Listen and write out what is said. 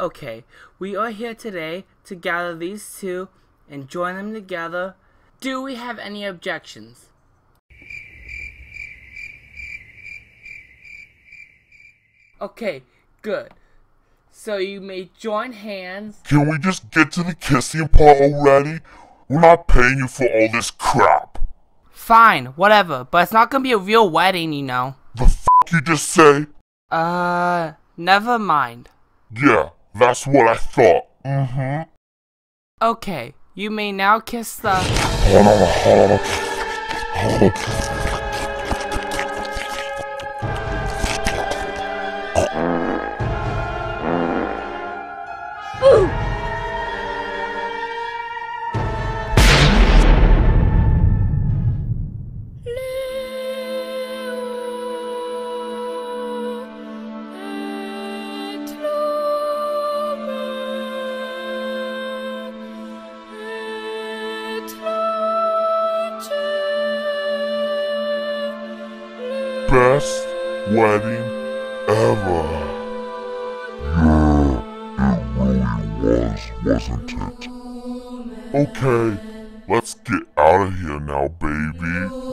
Okay, we are here today to gather these two and join them together. Do we have any objections? Okay, good. So you may join hands. Can we just get to the kissing part already? We're not paying you for all this crap. Fine, whatever, but it's not gonna be a real wedding, you know. The f*** you just say? Never mind. Yeah, that's what I thought. Okay, you may now kiss the... Best wedding ever. Yeah, it really was, wasn't it? Okay, let's get out of here now, baby.